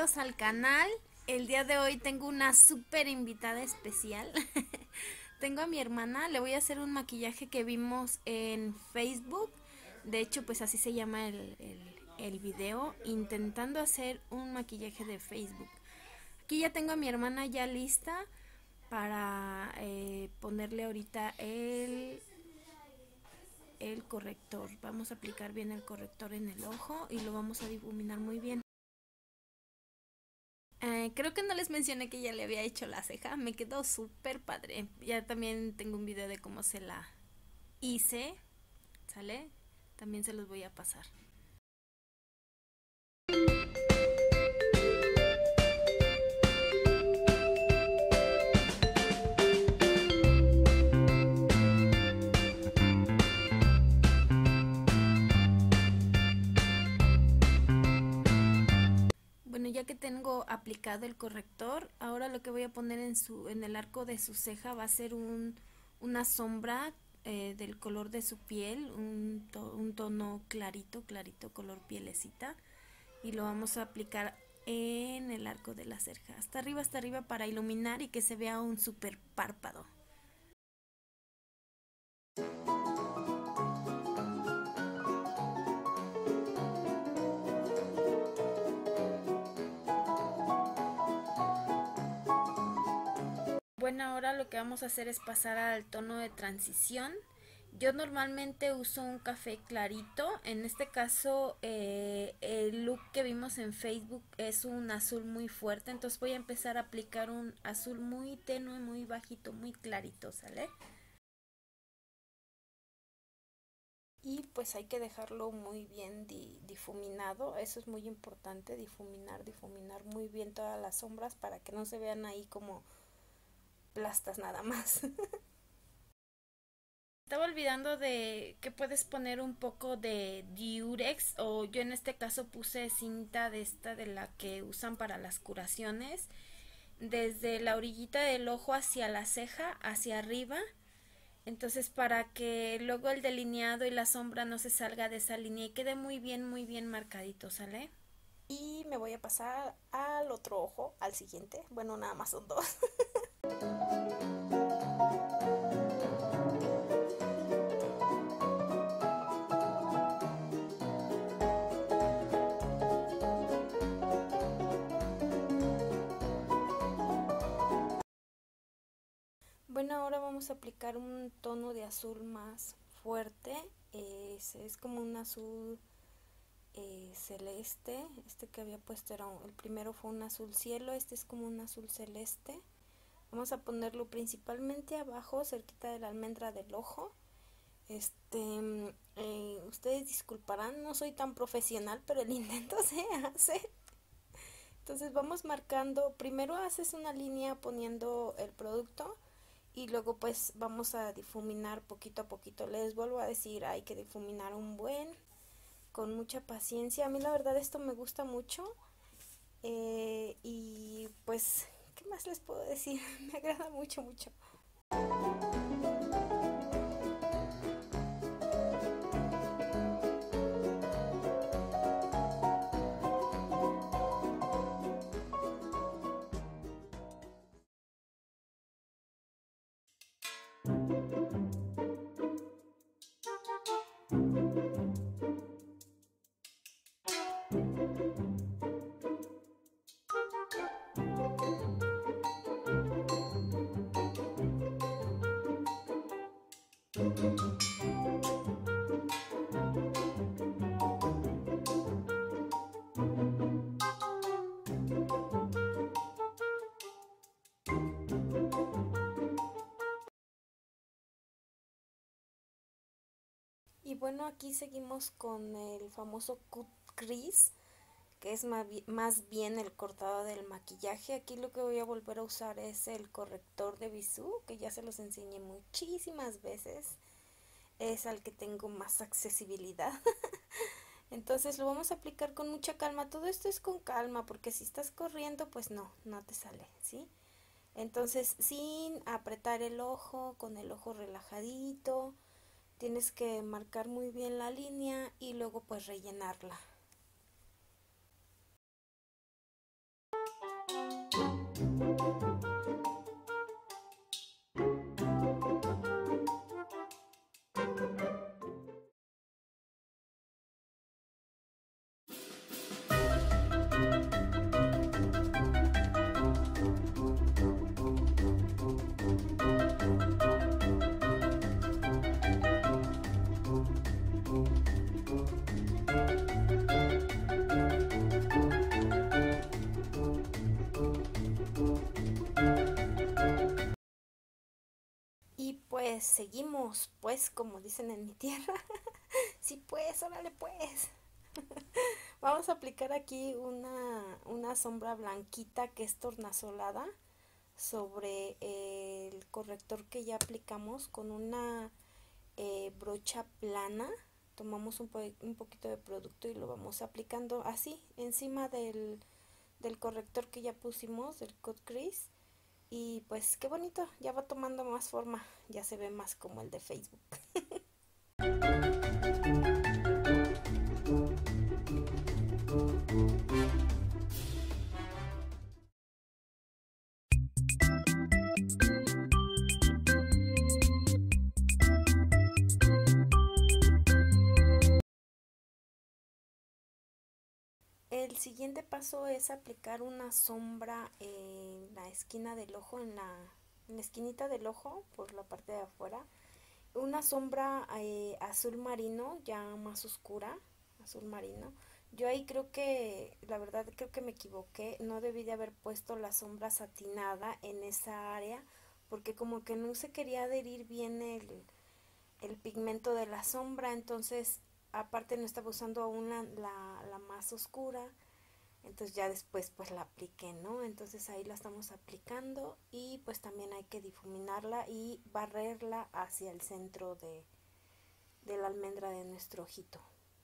bienvenidos al canal. El día de hoy tengo una súper invitada especial. Tengo a mi hermana, le voy a hacer un maquillaje que vimos en Facebook. De hecho, pues así se llama el video, intentando hacer un maquillaje de Facebook. Aquí ya tengo a mi hermana ya lista para ponerle ahorita el corrector. Vamos a aplicar bien el corrector en el ojo y lo vamos a difuminar muy bien. Creo que no les mencioné que ya le había hecho la ceja, me quedó súper padre. Ya también tengo un video de cómo se la hice, ¿sale? También se los voy a pasar. Bueno, ya que tengo aplicado el corrector, ahora lo que voy a poner en el arco de su ceja va a ser una sombra del color de su piel, un tono clarito, clarito, color pielecita. Y lo vamos a aplicar en el arco de la ceja, hasta arriba para iluminar y que se vea un super párpado. Bueno, ahora lo que vamos a hacer es pasar al tono de transición. Yo normalmente uso un café clarito, en este caso el look que vimos en Facebook es un azul muy fuerte, entonces voy a empezar a aplicar un azul muy tenue, muy bajito, muy clarito, ¿sale? Y pues hay que dejarlo muy bien difuminado, eso es muy importante, difuminar muy bien todas las sombras para que no se vean ahí como plastas nada más. Estaba olvidando de que puedes poner un poco de diurex, o yo en este caso puse cinta de esta de la que usan para las curaciones, desde la orillita del ojo hacia la ceja, hacia arriba. Entonces para que luego el delineado y la sombra no se salga de esa línea y quede muy bien marcadito, ¿sale? Y me voy a pasar al otro ojo, al siguiente. Bueno, nada más son dos. Bueno, ahora vamos a aplicar un tono de azul más fuerte. Es como un azul celeste. Este que había puesto el primero fue un azul cielo, este es como un azul celeste. Vamos a ponerlo principalmente abajo, cerquita de la almendra del ojo. Ustedes disculparán, no soy tan profesional, pero el intento se hace. Entonces vamos marcando, primero haces una línea poniendo el producto y luego pues vamos a difuminar poquito a poquito. Les vuelvo a decir, hay que difuminar con mucha paciencia. A mí la verdad esto me gusta mucho y pues, ¿qué más les puedo decir? Me agrada mucho, mucho. Y bueno, aquí seguimos con el famoso cut crease, que es más bien el cortado del maquillaje. Aquí lo que voy a volver a usar es el corrector de Bisú, que ya se los enseñé muchísimas veces. Es al que tengo más accesibilidad. Entonces lo vamos a aplicar con mucha calma. Todo esto es con calma, porque si estás corriendo, pues no te sale, ¿sí? Entonces, sin apretar el ojo, con el ojo relajadito, tienes que marcar muy bien la línea y luego pues rellenarla. pues seguimos, pues, como dicen en mi tierra. Sí, pues, órale, pues. Vamos a aplicar aquí una sombra blanquita que es tornasolada sobre el corrector que ya aplicamos con una brocha plana. Tomamos un poquito de producto y lo vamos aplicando así encima del corrector que ya pusimos, del cut crease. Y pues qué bonito, ya va tomando más forma, ya se ve más como el de Facebook. El siguiente paso es aplicar una sombra en la esquina del ojo, en la esquinita del ojo, por la parte de afuera. Una sombra azul marino, ya más oscura, azul marino. Yo ahí creo que, la verdad creo que me equivoqué, no debí de haber puesto la sombra satinada en esa área, porque como que no se quería adherir bien el pigmento de la sombra, entonces aparte no estaba usando aún la más oscura, entonces ya después pues la apliqué, ¿no? Entonces ahí la estamos aplicando y pues también hay que difuminarla y barrerla hacia el centro de la almendra de nuestro ojito.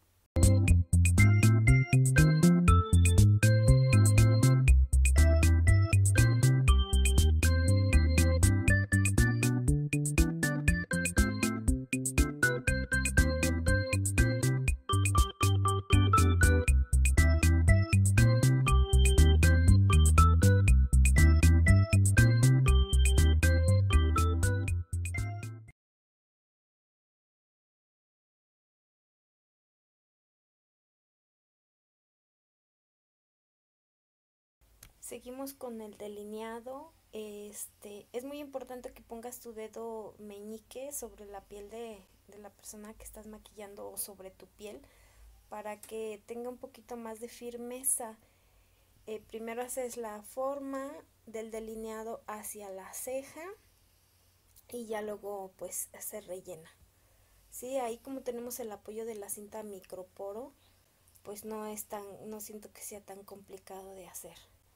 Seguimos con el delineado. Es muy importante que pongas tu dedo meñique sobre la piel de la persona que estás maquillando o sobre tu piel para que tenga un poquito más de firmeza. Primero haces la forma del delineado hacia la ceja y ya luego pues se rellena. Sí, ahí como tenemos el apoyo de la cinta microporo, pues no siento que sea tan complicado de hacer.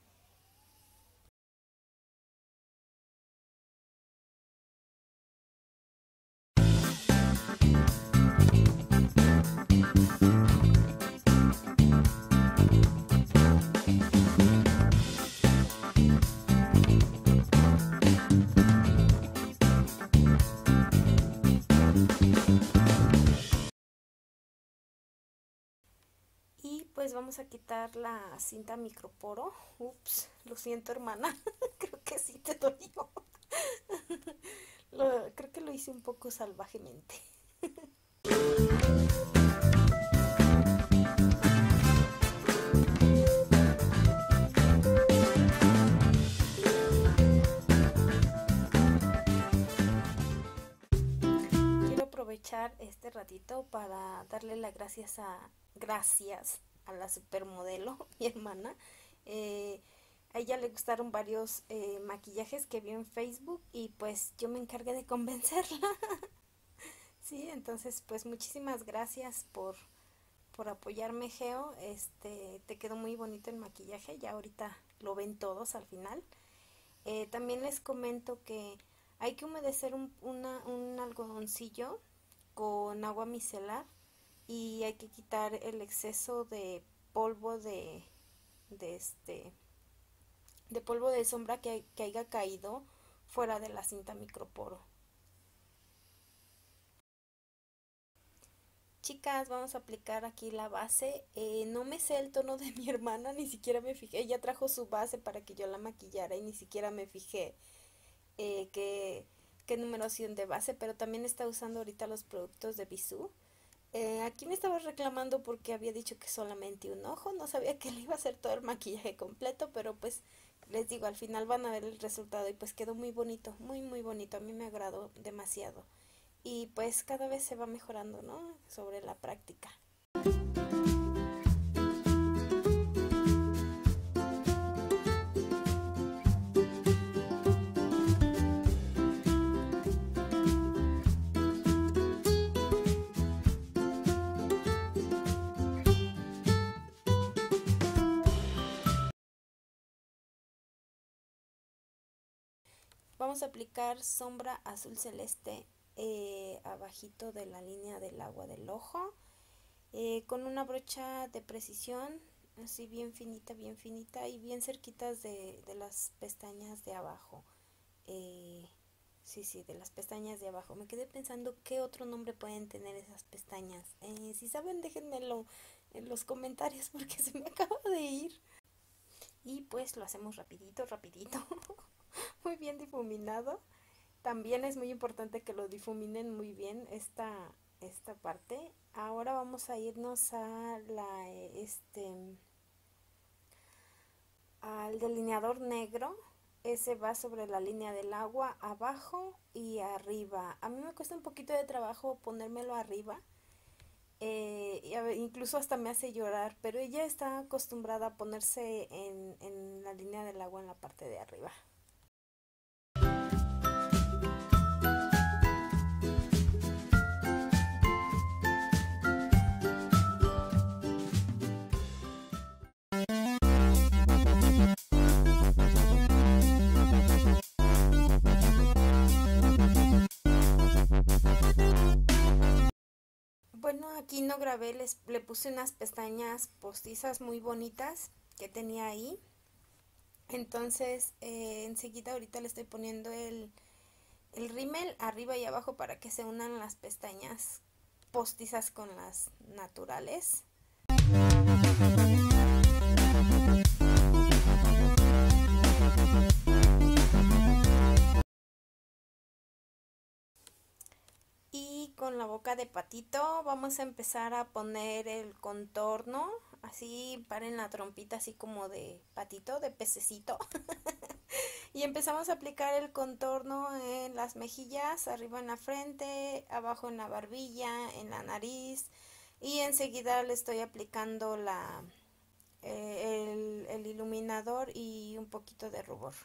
Y pues vamos a quitar la cinta microporo. Ups, lo siento, hermana. Creo que sí te dolió. Creo que lo hice un poco salvajemente. Quiero aprovechar este ratito para darle las gracias a la supermodelo, mi hermana. A ella le gustaron varios maquillajes que vio en Facebook y pues yo me encargué de convencerla. Sí, entonces pues muchísimas gracias por apoyarme, Geo. Te quedó muy bonito el maquillaje, ya ahorita lo ven todos al final. También les comento que hay que humedecer un algodoncillo con agua micelar y hay que quitar el exceso de polvo de de polvo de sombra que haya caído fuera de la cinta microporo. Chicas, vamos a aplicar aquí la base. No me sé el tono de mi hermana, ni siquiera me fijé. Ella trajo su base para que yo la maquillara y ni siquiera me fijé eh, qué, qué numeración de base, pero también está usando ahorita los productos de Bisú. Aquí me estaba reclamando porque había dicho que solamente un ojo, no sabía que le iba a hacer todo el maquillaje completo, pero pues les digo, al final van a ver el resultado y pues quedó muy bonito, muy muy bonito, a mí me agradó demasiado. Y pues cada vez se va mejorando, ¿no? Sobre la práctica. Vamos a aplicar sombra azul celeste abajito de la línea del agua del ojo, con una brocha de precisión, así bien finita y bien cerquitas de las pestañas de abajo. Sí, de las pestañas de abajo. Me quedé pensando qué otro nombre pueden tener esas pestañas. Si saben, déjenmelo en los comentarios porque se me acaba de ir. Y pues lo hacemos rapidito. Muy bien difuminado. También es muy importante que lo difuminen muy bien esta parte. Ahora vamos a irnos a al delineador negro. Ese va sobre la línea del agua, abajo y arriba. A mí me cuesta un poquito de trabajo ponérmelo arriba. Incluso hasta me hace llorar, pero ella está acostumbrada a ponerse en la línea del agua en la parte de arriba. Bueno, aquí no grabé, le puse unas pestañas postizas muy bonitas que tenía ahí. Entonces, enseguida ahorita le estoy poniendo el rímel arriba y abajo para que se unan las pestañas postizas con las naturales. Y con la boca de patito vamos a empezar a poner el contorno, así paren la trompita así como de patito, de pececito. Y empezamos a aplicar el contorno en las mejillas, arriba en la frente, abajo en la barbilla, en la nariz. Y enseguida le estoy aplicando el iluminador y un poquito de rubor.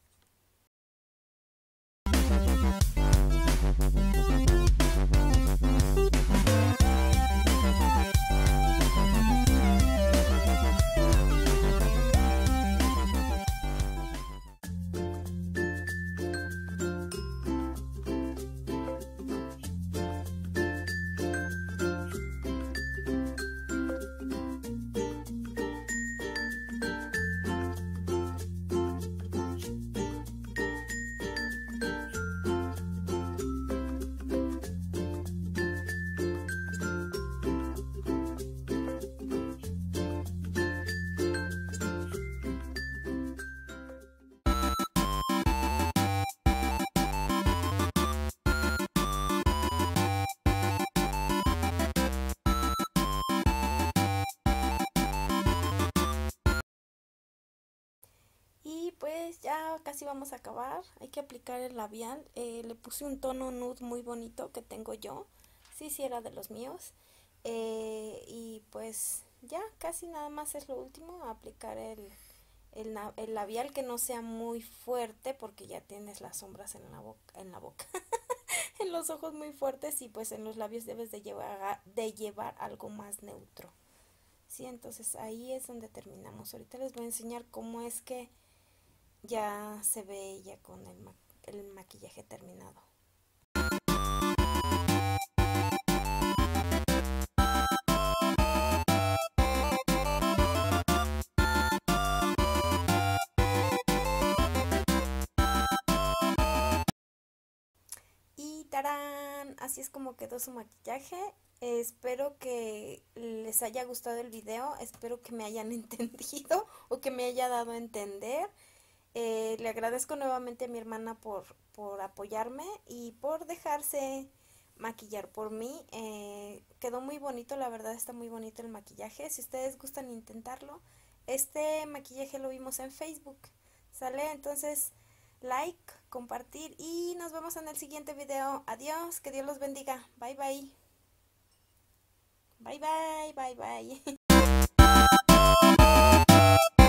Y pues ya casi vamos a acabar. Hay que aplicar el labial. Le puse un tono nude muy bonito que tengo yo. Sí, era de los míos. Y pues ya casi nada más es lo último. Aplicar el labial, que no sea muy fuerte porque ya tienes las sombras en la boca. En los ojos muy fuertes, y pues en los labios debes de llevar algo más neutro. Sí, entonces ahí es donde terminamos. Ahorita les voy a enseñar cómo es que ya se ve ella con el maquillaje terminado. Y ¡tarán! Así es como quedó su maquillaje. Espero que les haya gustado el video, espero que me hayan entendido o que me haya dado a entender. Le agradezco nuevamente a mi hermana por apoyarme y por dejarse maquillar por mí. Quedó muy bonito, la verdad está muy bonito el maquillaje. Si ustedes gustan intentarlo, este maquillaje lo vimos en Facebook. ¿Sale? Entonces, like, compartir y nos vemos en el siguiente video. Adiós, que Dios los bendiga. Bye, bye. Bye, bye, bye, bye.